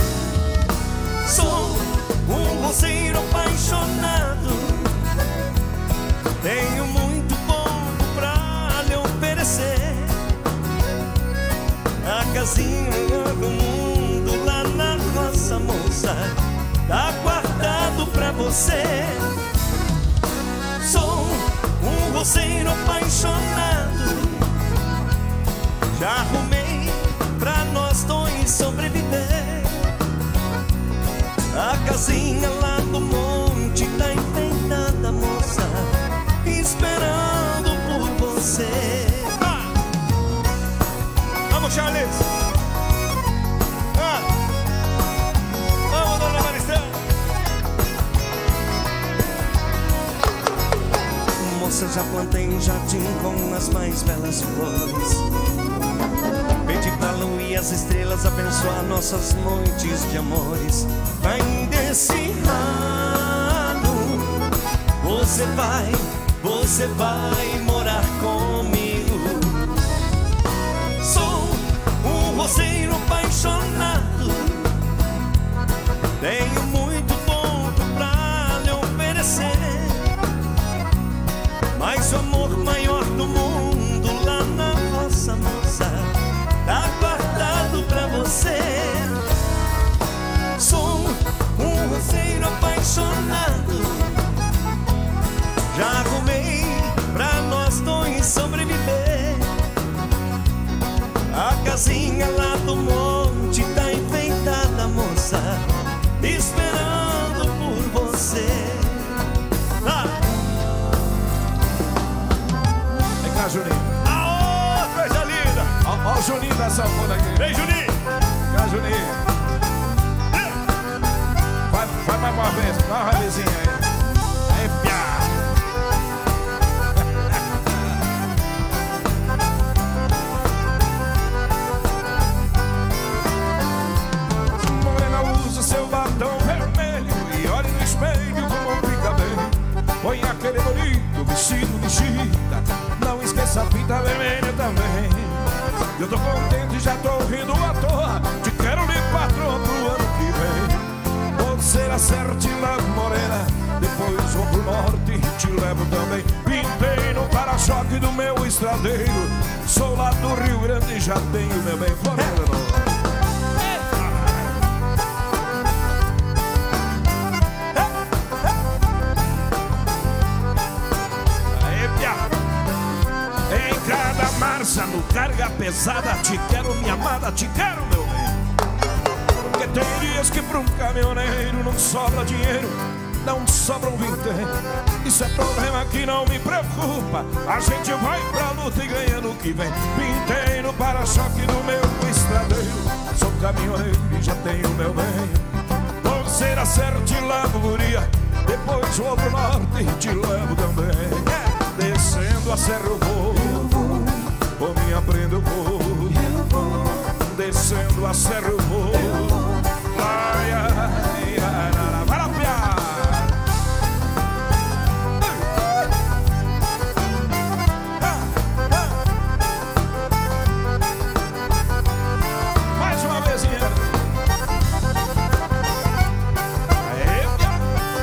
S1: Sou um roceiro apaixonado, tenho muito pouco pra lhe oferecer. A casinha do mundo lá na roça, moça, tá guardado pra você. Sou um roceiro apaixonado, já arrumei pra nós dois sobreviver. A casinha lá do monte tá enfeitada, moça, esperando por você.
S2: Ah! Vamos, Charles! Ah! Vamos, dona Maristela!
S1: Moça, já plantei um jardim com as mais belas flores, pedi pra lua e as estrelas abençoar nossas noites de amores. Ainda esse ano, você vai, você vai morar comigo. Sou um roceiro apaixonado, tenho muito pouco pra lhe oferecer, mas o amor maior do mundo lá na roça, moça, tá guardado pra você. Sou um roceiro apaixonado, já arrumei pra nós dois sobreviver. A casinha lá do monte tá enfeitada, moça, esperando por você.
S2: Ah! Vem cá, Juninho. Aô, coisa linda! Ó, ó o Juninho da sanfona aqui. Vem, Juninho! Vem cá, Juninho. Vai, vai mais uma vez, dá uma revezinha aí. Aí, piá! Morena, usa seu batom vermelho e olhe no espelho como fica bem. Põe aquele bonito vestido de chita, não esqueça a fita vermelha também. Eu tô contente, já tô rindo à toa, te quero de patroa pro ano que vem. Você acerte lá, morena, depois vou pro norte e te levo também. Pintei no para-choque do meu estradeiro, sou lá do Rio Grande e já tenho meu bem. Morena, marcha no carga pesada, te quero minha amada, te quero meu bem. Porque tem dias que pra um caminhoneiro não sobra dinheiro, não sobra um vintém. Isso é problema que não me preocupa. A gente vai pra luta e ganha no que vem. Pintei no para-choque do meu estradeiro. Sou caminhoneiro e já tenho meu bem. Torceira certo te levo, guria. Depois vou pro norte e te levo também. Descendo a serra eu vou, por minha prenda eu vou. Descendo a serra eu vou. Ai, ai, ai, ai, vai lá, piá. Mais uma vezinha. Aê, piá.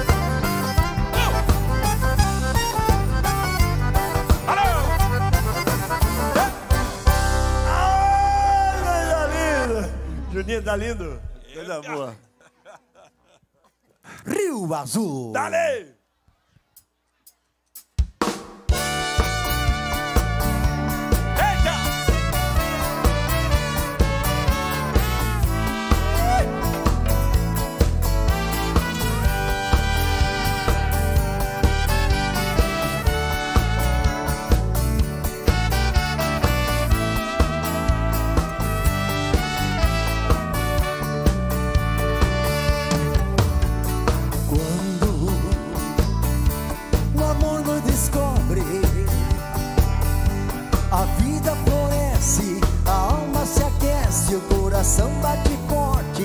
S2: Alô.
S4: Juninho, tá lindo? Coisa boa.
S3: Rio Azul.
S4: Dale! Eita!
S1: A vida floresce, a alma se aquece, o coração bate forte.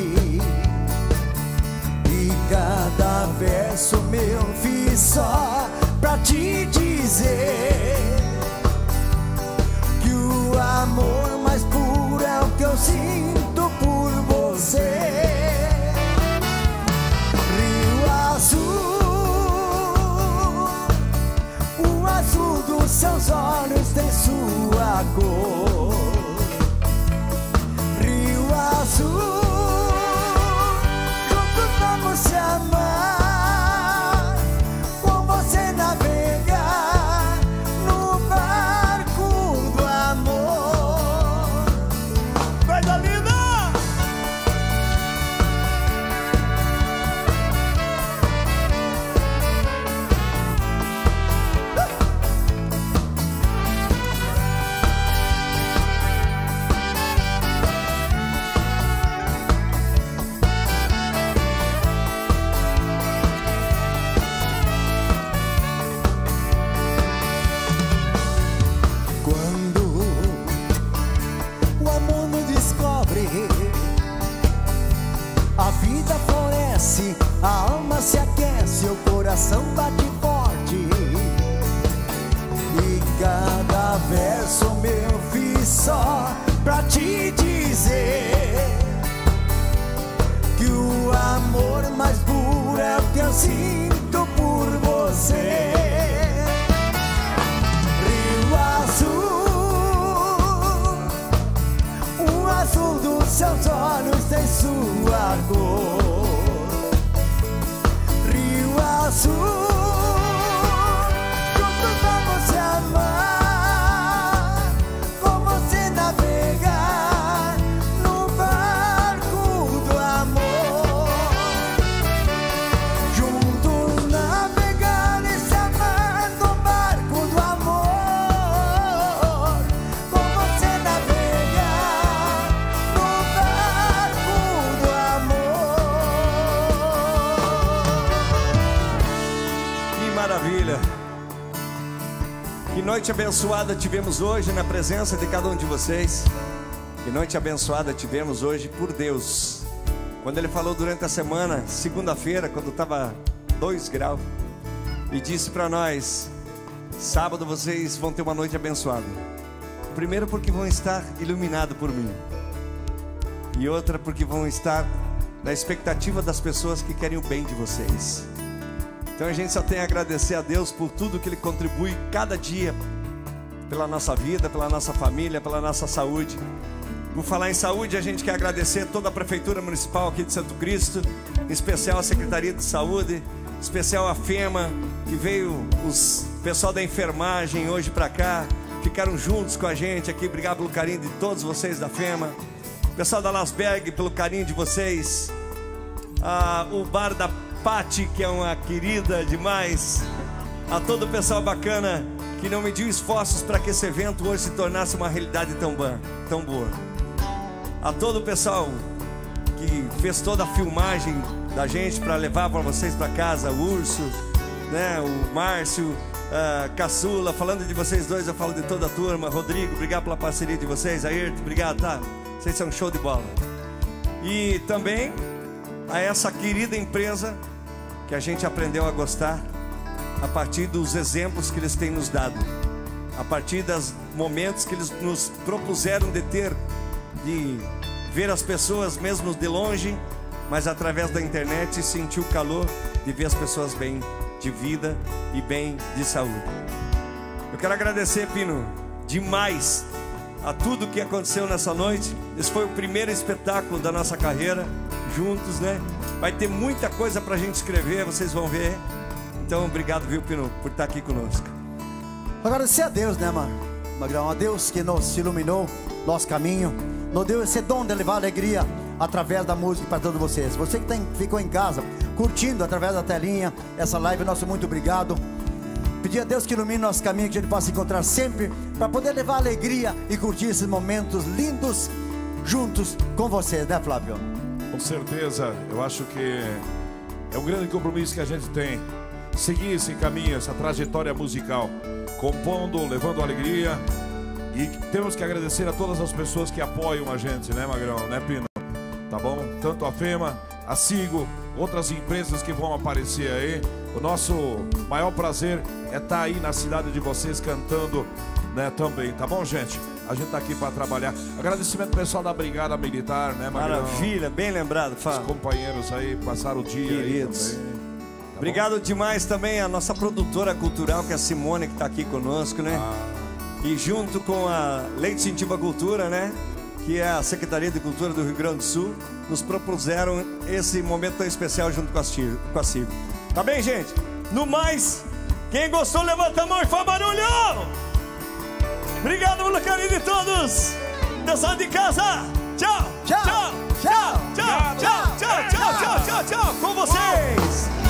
S1: E cada verso meu fiz só pra te dizer que o amor mais puro é o que eu sinto por você. Rio Azul, o azul dos seus olhos tem sua cor. Rio Azul, juntos vamos se amar, com você navegar no barco do amor.
S4: Coisa linda!
S1: A vida floresce, a alma se aquece, o coração bate forte. E cada verso meu fiz só pra te dizer que o amor mais puro é o que eu sinto por você. Rio Azul, o azul dos seus olhos tem sua cor. Rio Azul, juntos vamos se amar, com você navegar no barco do amor. Juntos navegar e se amar no barco do amor, com você navegar no barco do amor.
S4: Que maravilha! Que noite abençoada tivemos hoje na presença de cada um de vocês. Que noite abençoada tivemos hoje por Deus. Quando Ele falou durante a semana, segunda-feira, quando estava dois graus, e disse para nós: sábado vocês vão ter uma noite abençoada. Primeiro porque vão estar iluminados por mim, e outra porque vão estar na expectativa das pessoas que querem o bem de vocês. Então a gente só tem a agradecer a Deus por tudo que Ele contribui cada dia, pela nossa vida, pela nossa família, pela nossa saúde. Por falar em saúde, a gente quer agradecer toda a Prefeitura Municipal aqui de Santo Cristo, em especial a Secretaria de Saúde, em especial a FEMA, que veio, os pessoal da enfermagem hoje para cá, ficaram juntos com a gente aqui. Obrigado pelo carinho de todos vocês da FEMA. Pessoal da Lasberg, pelo carinho de vocês. Ah, o bar da Pati, que é uma querida demais, a todo o pessoal bacana que não mediu esforços para que esse evento hoje se tornasse uma realidade tão boa, tão boa. A todo o pessoal que fez toda a filmagem da gente para levar para vocês para casa, o Urso, né, o Márcio, a Caçula, falando de vocês dois, eu falo de toda a turma. Rodrigo, obrigado pela parceria de vocês. Ayrton, obrigado, tá? Vocês são show de bola. E também a essa querida empresa que a gente aprendeu a gostar a partir dos exemplos que eles têm nos dado, a partir dos momentos que eles nos propuseram de ter, de ver as pessoas mesmo de longe, mas através da internet sentir o calor de ver as pessoas bem de vida e bem de saúde. Eu quero agradecer, Pino, demais a tudo que aconteceu nessa noite. Esse foi o primeiro espetáculo da nossa carreira juntos, né? Vai ter muita coisa pra gente escrever, vocês vão ver. Então, obrigado, viu, Pino, por estar aqui conosco.
S3: Agradecer a Deus, né, mano? Magrão, a Deus que nos iluminou nosso caminho, nos deu esse dom de levar alegria através da música para todos vocês. Você que tem, ficou em casa, curtindo através da telinha essa live, nosso muito obrigado. Pedir a Deus que ilumine nosso caminho, que a gente possa encontrar sempre para poder levar alegria e curtir esses momentos lindos juntos com vocês, né, Flávio?
S2: Com certeza, eu acho que é um grande compromisso que a gente tem. Seguir esse caminho, essa trajetória musical, compondo, levando alegria. E temos que agradecer a todas as pessoas que apoiam a gente, né, Magrão, né, Pino? Tá bom? Tanto a FEMA, a Sigo, outras empresas que vão aparecer aí. O nosso maior prazer é estar aí na cidade de vocês cantando, né, também, tá bom, gente? A gente tá aqui para trabalhar. Agradecimento ao pessoal da Brigada Militar, né, Magrão?
S4: Maravilha, bem lembrado, Fábio.
S2: Os companheiros aí passaram o dia
S4: queridos
S2: aí também. Tá
S4: obrigado
S2: bom?
S4: demais também a nossa produtora cultural, que é a Simone, que tá aqui conosco, né? Ah. E junto com a Lei de Incentivo à Cultura, né? Que é a Secretaria de Cultura do Rio Grande do Sul, nos propuseram esse momento tão especial junto com a Cigo. Com a Cigo. Tá bem, gente? No mais, quem gostou, levanta a mão e faz barulho! Obrigado pelo carinho de todos! Pessoal de casa, tchau!
S3: Tchau!
S4: Tchau! Tchau! Tchau! Tchau! Tchau! Tchau! Tchau! Tchau! Com vocês!